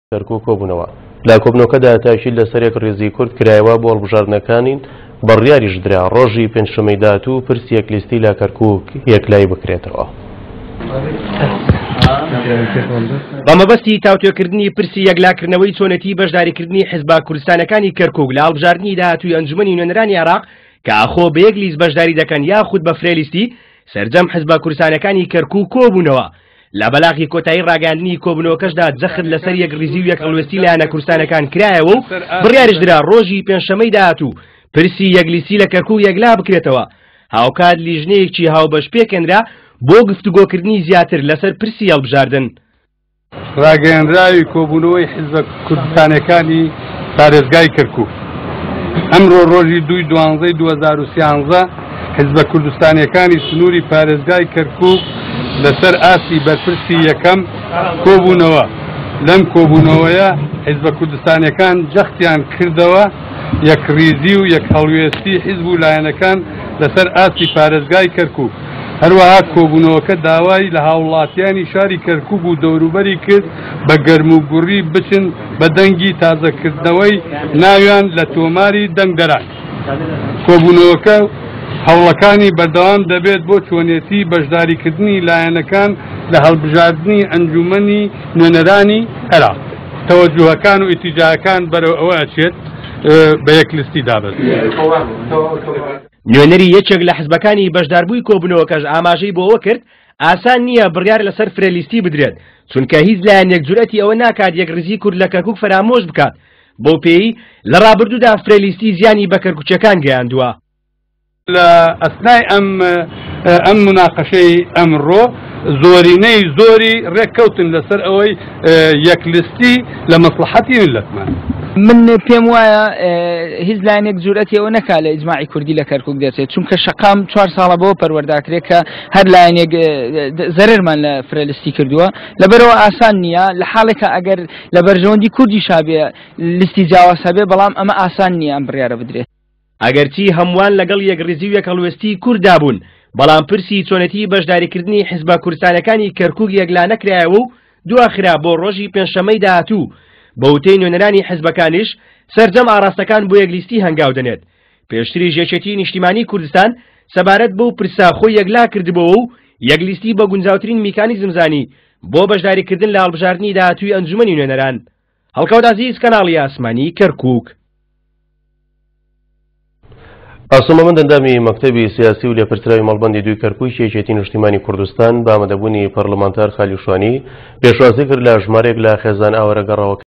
کەرکووک کۆبوونەوە لا کۆبنەوەکەدا تاکید لەسەر یەک ڕێزی کورد کرایەوە بۆ هەڵبژاردنەکانین بڕیاریش درا ڕۆژی پێنجشەممەی داهاتوو پرسی یەکلیستی لا کەرکووک یەکلای بکرێتەوە. بەمەبەستی تاوتوێکردنی پرسی یەکلاکردنەوەی چۆنەتی بەشداریکردنی حیزبە کوردستانەکانی کەرکووک لە هەڵبژاردننی داهاتووی ئەنجومەنی نوێنەرانی عێراق کە ئاخۆ بە یەک لیست بەشداری دەکەن یاخود بە فرێلیستی سەرجەم حیزبە کوردستانەکانی کەرکووک کۆبوونەوە لە بەلاغی کۆتایی ڕاگەاندنی کۆبوونەوەکەشدا جەخت لەسەر یەک ڕیزی و یەک هەڵوێستی لایەنە کوردستانەکان کرایەوە و بڕیاریش درا ڕۆژی پێنجشەممەی داهاتوو پرسی یەکلیستی لە کەرکووک یەکلا بکرێتەوە. هاوکات لیژنەیەکی هاوبەش پێکێنرا بۆ گفتوگۆکردنی زیاتر لەسەر پرسی هەڵبژاردن. ڕاگەیەنراوی کۆبوونەوەی حیزبە کوردستانەکانی پارێزگای کەرکووک ئەمڕۆ ڕۆژی 2/12/2013 حیزبە کوردستانەکانی سنووری پارێزگای کەرکووک لەسەر ئاسی بەرپرسی یەکەم کۆبوونەوە. لەم کۆبوونەوەیە حیزبە کوردستانەکان جەختیان کردەوە یەک ڕیزی و یەک هەڵوێستی حیزب و لایەنەکان لەسەر ئاسی پارێزگای کەرکووک. هەروەها کۆبوونەوەکە داوای لە هاوڵاتیانی شاری کەرکووک و دەوروبەری کرد بە گەرم و گوڕی بچن بە دەنگی تازەکردنەوەی ناویان لە تۆماری دەنگدەران. کۆبوونەوەکە هەوڵەکانی بەردەوام دەبێت بۆ چۆنێتی بەشداریکردنی لایەنەکان لە هەڵبژاردننی ئەنجومەنی نوێنەرانی عێراق. تەوەجوهەکان و ئیتیجاکان بەرەو ئەوە ئەچێت بە یەکلیستی دابێت. نوێنەری یەکێک لە حیزبەکانی بەشداربووی کۆبوونەوەکەش ئاماژەی بۆ ئەوە کرد ئاسان نییە بڕیار لەسەر فرێلیستی بدرێت چونکە هیچ لایەن یەکجورەتی ئەوە ناکات یەک ڕیزی کورد لە کەرکووک فرامۆش بکات. بۆ پێی لە ڕابردوودا فرێلیستی زیانی بە کەرکووچەکان گەیاندووە. لە ئەسنای ئەم مناقەشەی ئەمڕۆ زۆرینەی زۆری ڕێککەوتن لەسەر ئەوەی یەکلیستی لە مەسلحەتی ملەتمان. من پێم وایە هیچ لایەنێک جورئەتی ئەوە نەکا لە ئیجماعی کوردی لە کەرکووک دەچێت چونکە شەقام 4 ساڵە بەوە پەروەرداکرێت کە هەر لایەنێک زەرمان لە فرێلیستی کردووە لەبەرەوە ئاسان نییە لە حاڵێکە ئەگەر لە بەرژەوەندی کوردی شابێ لیستی جیاوازە بێ بەڵام ئەمە ئاسان نییە ئەم بڕیارە بدرێت. ئەگەرچی هەمووان لەگەڵ یەک ڕیزی و یەک هەڵوێستی کووردا بوون بەڵام پرسی چۆنەتی بەشداریکردنی حیزبە کوردستانەکانی کەرکووک یەکلا نەکرایەوە و دواخرا بۆ ڕۆژی پێنجشەممەی داهاتوو بە وتەی نوێنەرانی حیزبەکانیش سەرجەم ئاراستەکان بۆ یەکلیستی هەنگاو دەنێت. پێشتری ژێچێتی نیشتیمانی کوردستان سەبارەت بەو پرسا خۆی یەکلا کردبەوە و یەکلیستی بە گونجاوترین میکانیزم زانی بۆ بەشداریکردن لە هەڵبژاردننی داهاتووی ئەنجومەنی نوێنەران. هەڵکەوت عەزیز کەناڵی ئاسمانی کەرکووک. ئاسۆمەمەند ئەندامی مەکتەبی سیاسی و لێپرسراوی مەڵبەندی دووی کەرکووک یەکێتی نیشتیمانی کوردستان بە ئامادەبوونی پەرلەمانتار خالیشوانی پێشوازی کرد لە ژمارەیەک لە خێزان ئاوەرە گەڕاوەکە